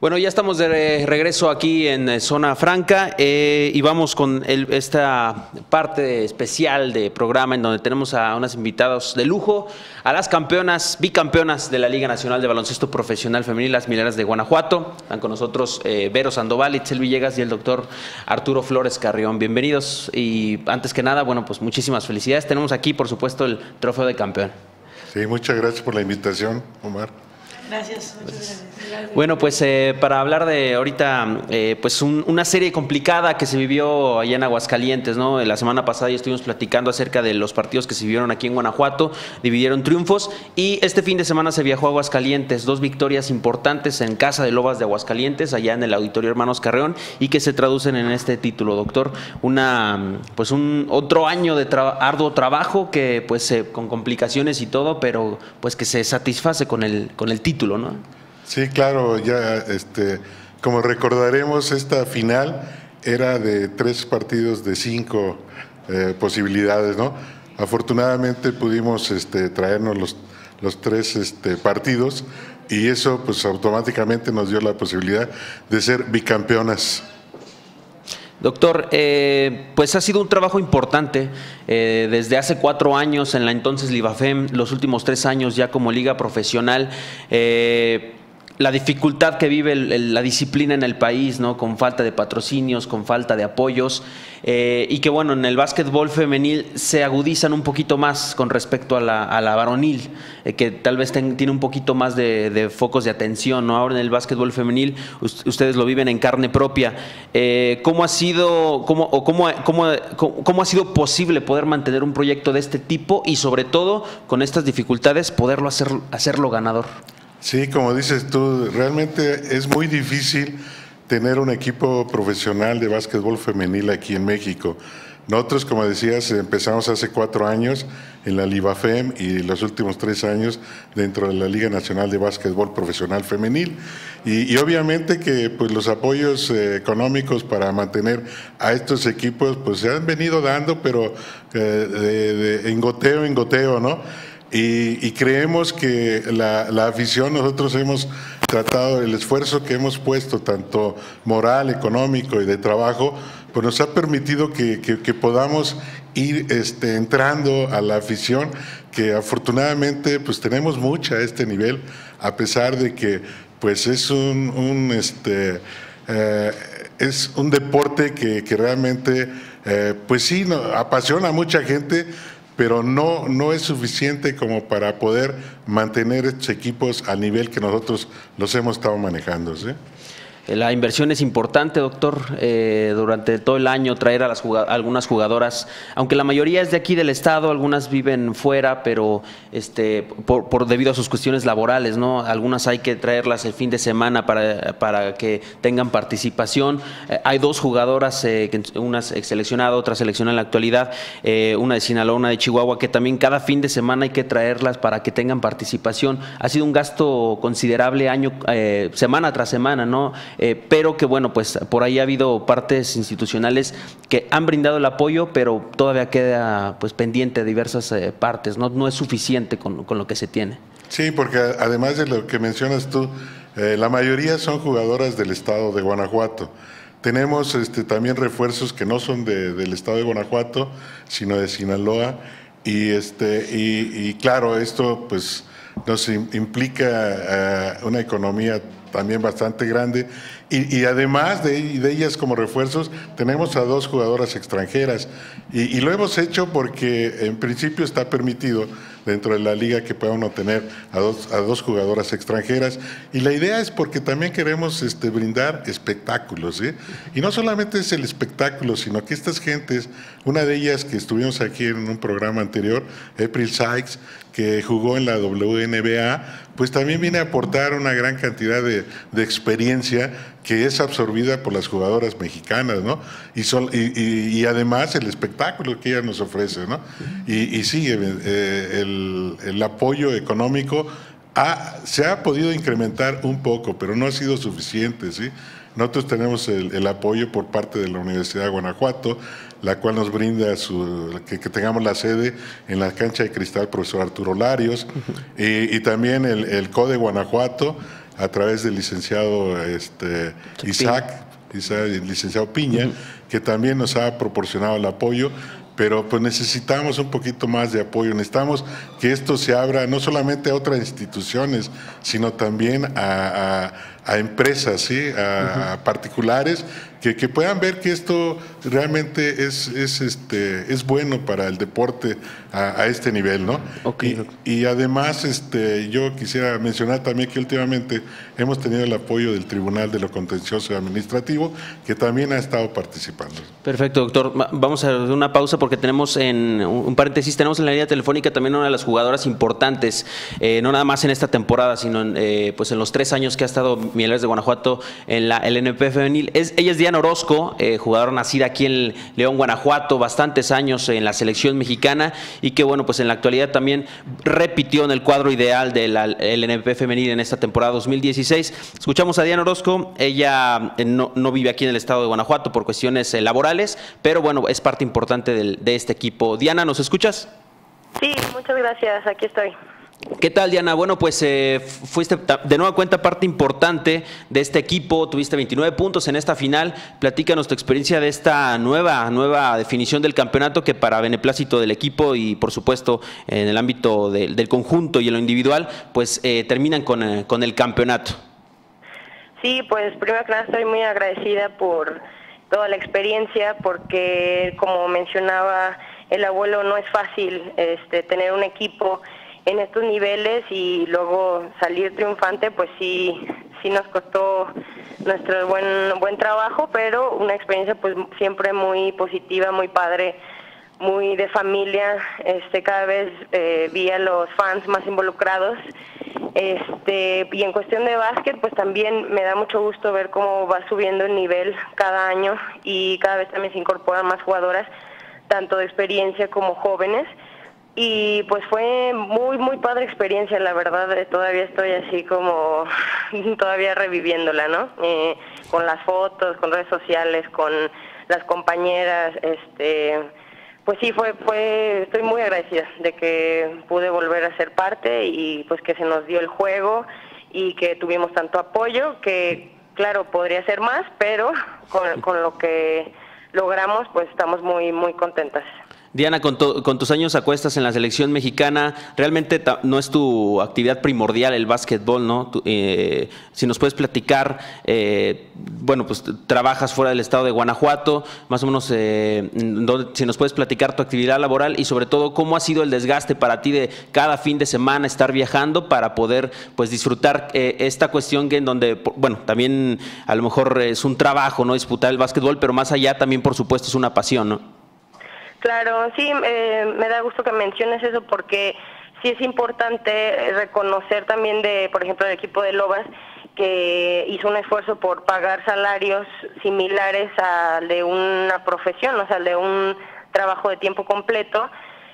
Bueno, ya estamos de regreso aquí en Zona Franca y vamos con esta parte especial de programa en donde tenemos a unas invitados de lujo, a las campeonas, bicampeonas de la Liga Nacional de Baloncesto Profesional Femenil, las Mineras de Guanajuato. Están con nosotros Vero Sandoval, Itzel Villegas y el doctor Arturo Flores Carrión. Bienvenidos y antes que nada, bueno, pues muchísimas felicidades. Tenemos aquí, por supuesto, el trofeo de campeón. Sí, muchas gracias por la invitación, Omar. Gracias, muchas gracias. Bueno, pues para hablar de ahorita, pues una serie complicada que se vivió allá en Aguascalientes, ¿no? La semana pasada ya estuvimos platicando acerca de los partidos que se vivieron aquí en Guanajuato, dividieron triunfos y este fin de semana se viajó a Aguascalientes, 2 victorias importantes en Casa de Lobas de Aguascalientes, allá en el Auditorio Hermanos Carreón y que se traducen en este título, doctor. Pues otro año de arduo trabajo que pues con complicaciones y todo, pero pues que se satisface con el título, ¿no? Sí, claro, ya como recordaremos, esta final era de 3 partidos de 5 posibilidades, ¿no? Afortunadamente pudimos traernos los 3 partidos y eso pues automáticamente nos dio la posibilidad de ser bicampeonas. Doctor, pues ha sido un trabajo importante desde hace 4 años en la entonces Libafem, los últimos 3 años ya como liga profesional. La dificultad que vive la disciplina en el país, ¿no? Con falta de patrocinios, con falta de apoyos y que bueno, en el básquetbol femenil se agudizan un poquito más con respecto a la varonil, que tal vez tiene un poquito más de focos de atención, ¿no? Ahora en el básquetbol femenil ustedes lo viven en carne propia. ¿Cómo ha sido posible poder mantener un proyecto de este tipo y sobre todo con estas dificultades poderlo hacerlo ganador? Sí, como dices tú, realmente es muy difícil tener un equipo profesional de básquetbol femenil aquí en México. Nosotros, como decías, empezamos hace 4 años en la Libafem y los últimos 3 años dentro de la Liga Nacional de Básquetbol Profesional Femenil. Y obviamente que pues, los apoyos económicos para mantener a estos equipos pues, se han venido dando, pero en goteo en goteo, ¿no? Y creemos que la afición, nosotros hemos tratado, el esfuerzo que hemos puesto, tanto moral, económico y de trabajo, pues nos ha permitido que podamos ir entrando a la afición, que afortunadamente pues tenemos mucha a este nivel, a pesar de que pues es un deporte que realmente pues sí, apasiona a mucha gente, pero no es suficiente como para poder mantener estos equipos al nivel que nosotros los hemos estado manejando, ¿sí? La inversión es importante, doctor, durante todo el año traer a algunas jugadoras, aunque la mayoría es de aquí del estado, algunas viven fuera, pero debido a sus cuestiones laborales, ¿no? Algunas hay que traerlas el fin de semana para que tengan participación. Hay 2 jugadoras, una seleccionada, otra seleccionada en la actualidad, una de Sinaloa, una de Chihuahua, que también cada fin de semana hay que traerlas para que tengan participación. Ha sido un gasto considerable semana tras semana, ¿no? Pero que bueno, pues por ahí ha habido partes institucionales que han brindado el apoyo, pero todavía queda pues pendiente diversas partes, no es suficiente con lo que se tiene. Sí, porque además de lo que mencionas tú, la mayoría son jugadoras del estado de Guanajuato. Tenemos también refuerzos que no son del estado de Guanajuato, sino de Sinaloa, y claro, esto pues nos implica una economía también bastante grande, y además de ellas como refuerzos tenemos a 2 jugadoras extranjeras y lo hemos hecho porque en principio está permitido dentro de la liga que pueda uno tener a dos jugadoras extranjeras, y la idea es porque también queremos brindar espectáculos, ¿sí? Y no solamente es el espectáculo, sino que estas gentes, una de ellas que estuvimos aquí en un programa anterior, April Sykes, que jugó en la WNBA, pues también viene a aportar una gran cantidad de experiencia que es absorbida por las jugadoras mexicanas, ¿no? Y además el espectáculo que ella nos ofrece, ¿no? Y sí, el apoyo económico se ha podido incrementar un poco, pero no ha sido suficiente, ¿sí? Nosotros tenemos el apoyo por parte de la Universidad de Guanajuato, la cual nos brinda que tengamos la sede en la cancha de cristal profesor Arturo Larios, y también el CODE Guanajuato, a través del licenciado Isaac, el licenciado Piña, que también nos ha proporcionado el apoyo. Pero pues necesitamos un poquito más de apoyo, necesitamos que esto se abra no solamente a otras instituciones, sino también a empresas, ¿sí? A particulares, que puedan ver que esto realmente es bueno para el deporte a este nivel, ¿no? Okay. Y además yo quisiera mencionar también que últimamente hemos tenido el apoyo del Tribunal de lo Contencioso y Administrativo, que también ha estado participando. Perfecto, doctor. Vamos a hacer una pausa porque tenemos un paréntesis, tenemos en la línea telefónica también una de las jugadoras importantes, no nada más en esta temporada, sino pues en los 3 años que ha estado Mieleras de Guanajuato en la LNP femenil. Ella es Diana Orozco, jugadora nacida aquí en León, Guanajuato, bastantes años en la selección mexicana y que bueno, pues en la actualidad también repitió en el cuadro ideal de la LNP femenil en esta temporada 2016. Escuchamos a Diana Orozco, ella no vive aquí en el estado de Guanajuato por cuestiones laborales, pero bueno, es parte importante de este equipo. Diana, ¿nos escuchas? Sí, muchas gracias, aquí estoy. ¿Qué tal, Diana? Bueno, pues fuiste de nueva cuenta parte importante de este equipo, tuviste 29 puntos en esta final. Platícanos tu experiencia de esta nueva definición del campeonato que para beneplácito del equipo y por supuesto en el ámbito del conjunto y en lo individual, pues terminan con el campeonato. Sí, pues primero que nada estoy muy agradecida por toda la experiencia porque como mencionaba el abuelo, no es fácil tener un equipo en estos niveles y luego salir triunfante, pues sí nos costó nuestro buen trabajo, pero una experiencia pues siempre muy positiva, muy padre, muy de familia. Cada vez vi a los fans más involucrados. Y en cuestión de básquet, pues también me da mucho gusto ver cómo va subiendo el nivel cada año y cada vez también se incorporan más jugadoras, tanto de experiencia como jóvenes. Y pues fue muy padre experiencia, la verdad, todavía estoy así como todavía reviviéndola, ¿no? Con las fotos, con redes sociales, con las compañeras, pues sí, estoy muy agradecida de que pude volver a ser parte y pues que se nos dio el juego y que tuvimos tanto apoyo que, claro, podría ser más, pero con lo que logramos, pues estamos muy contentas. Diana, con tus años a cuestas en la selección mexicana, realmente no es tu actividad primordial el básquetbol, ¿no? Si nos puedes platicar, bueno, pues trabajas fuera del estado de Guanajuato, más o menos, si nos puedes platicar tu actividad laboral y sobre todo cómo ha sido el desgaste para ti de cada fin de semana estar viajando para poder pues disfrutar esta cuestión que en donde, bueno, también a lo mejor es un trabajo, ¿no? Disputar el básquetbol, pero más allá también, por supuesto, es una pasión, ¿no? Claro, sí, me da gusto que menciones eso porque sí es importante reconocer también por ejemplo, el equipo de Lobas que hizo un esfuerzo por pagar salarios similares al de una profesión, o sea, al de un trabajo de tiempo completo.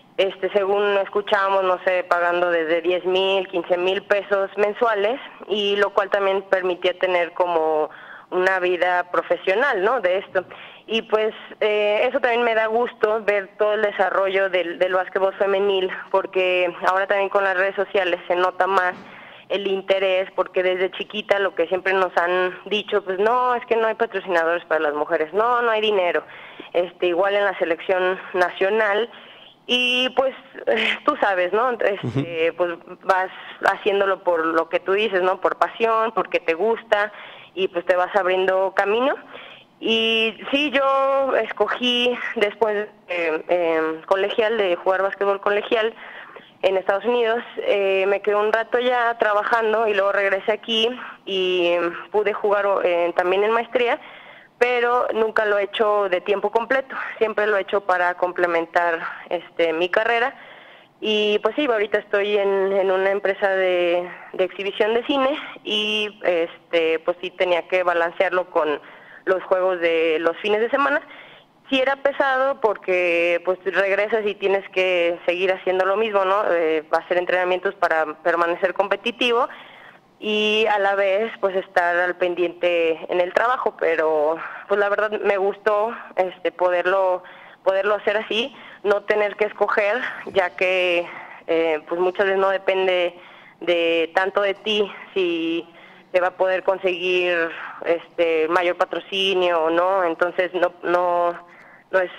Según escuchábamos, no sé, pagando desde 10,000, 15,000 pesos mensuales y lo cual también permitía tener como una vida profesional, ¿no? De esto. Y pues eso también me da gusto ver todo el desarrollo del básquetbol femenil, porque ahora también con las redes sociales se nota más el interés, porque desde chiquita lo que siempre nos han dicho, pues no, es que no hay patrocinadores para las mujeres, no hay dinero, igual en la selección nacional, y pues tú sabes, ¿no? Pues vas haciéndolo por lo que tú dices, ¿no? Por pasión, porque te gusta, y pues te vas abriendo camino. Y sí, yo escogí después colegial, de jugar básquetbol colegial en Estados Unidos, me quedé un rato ya trabajando y luego regresé aquí y pude jugar también en maestría, pero nunca lo he hecho de tiempo completo, siempre lo he hecho para complementar mi carrera. Y pues sí, ahorita estoy en una empresa de exhibición de cine y pues sí tenía que balancearlo con los juegos de los fines de semana. Sí era pesado porque pues regresas y tienes que seguir haciendo lo mismo, ¿no? Hacer entrenamientos para permanecer competitivo y a la vez pues estar al pendiente en el trabajo, pero pues la verdad me gustó poderlo hacer así, no tener que escoger, ya que pues muchas veces no depende tanto de ti si se va a poder conseguir mayor patrocinio o no, entonces no es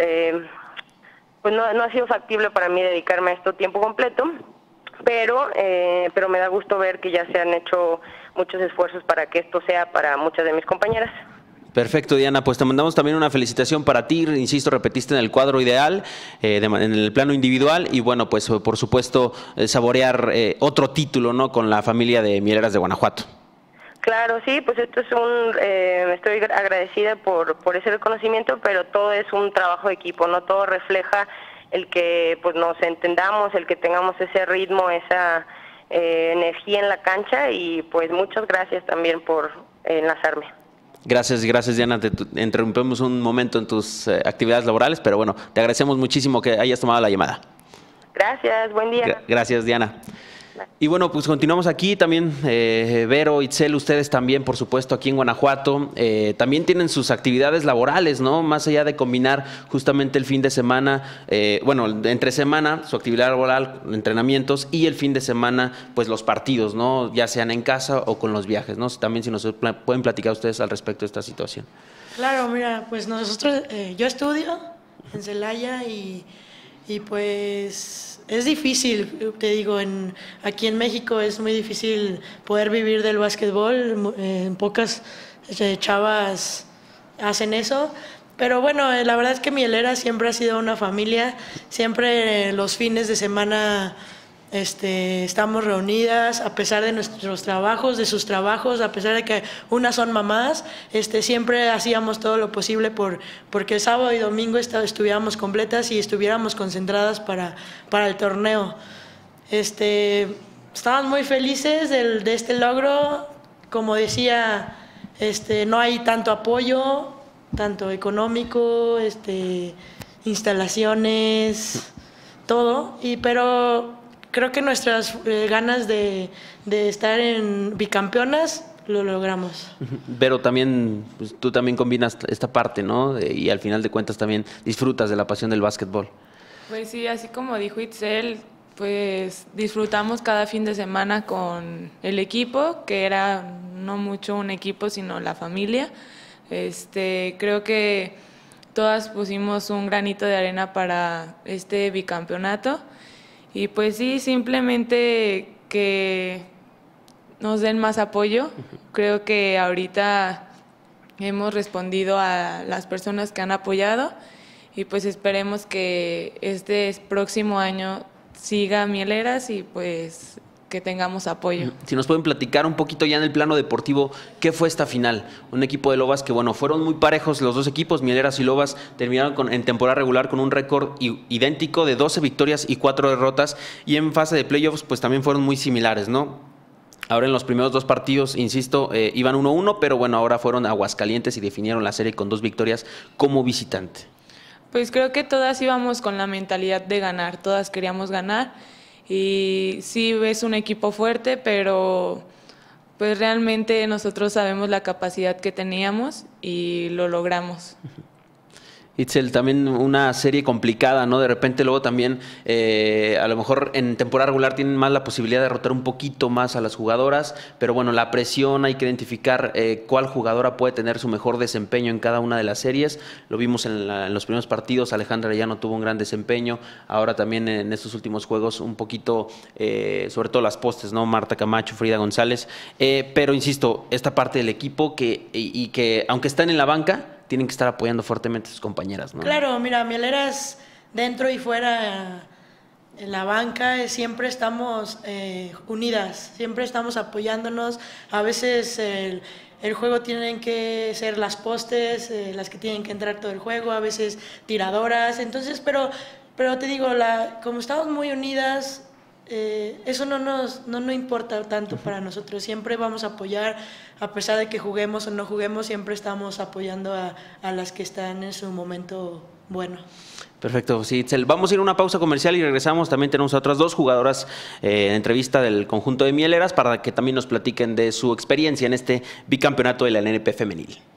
pues no ha sido factible para mí dedicarme a esto tiempo completo, pero me da gusto ver que ya se han hecho muchos esfuerzos para que esto sea para muchas de mis compañeras. Perfecto, Diana, pues te mandamos también una felicitación para ti, insisto, repetiste en el cuadro ideal, en el plano individual, y bueno, pues por supuesto saborear otro título, ¿no?, con la familia de Mieleras de Guanajuato. Claro, sí, pues esto es estoy agradecida por ese reconocimiento, pero todo es un trabajo de equipo, no todo refleja el que pues nos entendamos, el que tengamos ese ritmo, esa energía en la cancha, y pues muchas gracias también por enlazarme. Gracias, Diana. Te interrumpimos un momento en tus actividades laborales, pero bueno, te agradecemos muchísimo que hayas tomado la llamada. Gracias, buen día. Gracias, Diana. Y bueno, pues continuamos aquí también, Vero, Itzel, ustedes también, por supuesto, aquí en Guanajuato, también tienen sus actividades laborales, ¿no? Más allá de combinar justamente el fin de semana, entre semana, su actividad laboral, entrenamientos, y el fin de semana, pues los partidos, ¿no? Ya sean en casa o con los viajes, ¿no? También si nos pueden platicar ustedes al respecto de esta situación. Claro, mira, pues nosotros, yo estudio en Celaya y pues es difícil, te digo, aquí en México es muy difícil poder vivir del básquetbol, pocas chavas hacen eso, pero bueno, la verdad es que Mieleras siempre ha sido una familia, siempre los fines de semana estamos reunidas, a pesar de nuestros trabajos, de sus trabajos, a pesar de que unas son mamás, siempre hacíamos todo lo posible porque el sábado y domingo estuviéramos completas y estuviéramos concentradas para el torneo. Estamos muy felices de este logro. Como decía, no hay tanto apoyo, tanto económico, instalaciones, todo, pero creo que nuestras ganas de estar en bicampeonas lo logramos. Pero también, pues, tú también combinas esta parte, ¿no? Y al final de cuentas también disfrutas de la pasión del básquetbol. Pues sí, así como dijo Itzel, pues disfrutamos cada fin de semana con el equipo, que era no mucho un equipo, sino la familia. Creo que todas pusimos un granito de arena para este bicampeonato. Y pues sí, simplemente que nos den más apoyo. Creo que ahorita hemos respondido a las personas que han apoyado y pues esperemos que este próximo año siga Mieleras y pues que tengamos apoyo. Si nos pueden platicar un poquito ya en el plano deportivo, ¿qué fue esta final? Un equipo de Lobas que, bueno, fueron muy parejos los dos equipos, Mieleras y Lobas, terminaron en temporada regular con un récord idéntico de 12 victorias y 4 derrotas, y en fase de playoffs pues también fueron muy similares, ¿no? Ahora en los primeros dos partidos, insisto, iban 1-1, pero bueno, ahora fueron a Aguascalientes y definieron la serie con 2 victorias como visitante. Pues creo que todas íbamos con la mentalidad de ganar, todas queríamos ganar. Y sí, es un equipo fuerte, pero pues realmente nosotros sabemos la capacidad que teníamos y lo logramos. Itzel, también una serie complicada, ¿no? De repente luego también a lo mejor en temporada regular tienen más la posibilidad de rotar un poquito más a las jugadoras, pero bueno, la presión, hay que identificar cuál jugadora puede tener su mejor desempeño en cada una de las series. Lo vimos en los primeros partidos, Alejandra Arellano tuvo un gran desempeño, ahora también en estos últimos juegos un poquito, sobre todo las postes, ¿no? Marta Camacho, Frida González, pero insisto, esta parte del equipo que aunque están en la banca, tienen que estar apoyando fuertemente a sus compañeras, ¿no? Claro, mira, Mieleras dentro y fuera en la banca siempre estamos unidas, siempre estamos apoyándonos. A veces el juego tienen que ser las postes, las que tienen que entrar todo el juego, a veces tiradoras. Entonces, pero te digo, como estamos muy unidas, eso no importa tanto para nosotros. Siempre vamos a apoyar, a pesar de que juguemos o no juguemos, siempre estamos apoyando a las que están en su momento bueno. Perfecto, sí, Itzel. Vamos a ir a una pausa comercial y regresamos. También tenemos a otras 2 jugadoras en entrevista del conjunto de Mieleras para que también nos platiquen de su experiencia en este bicampeonato de la LNP femenil.